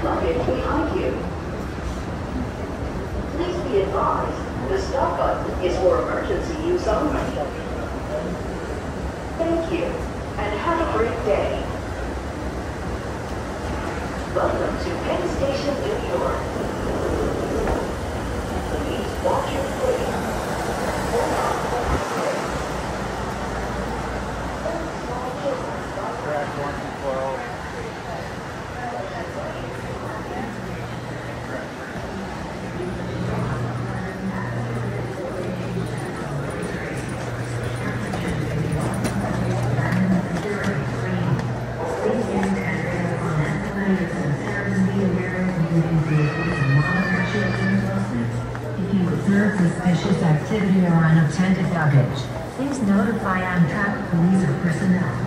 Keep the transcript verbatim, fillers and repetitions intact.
luggage behind you. Please be advised, the stop button is for emergency use only. Thank you, and have a great day. Welcome to Penn Station, New York. Please watch your foot. Track one to twelve. If you observe suspicious activity or unattended luggage, please notify Amtrak police or personnel.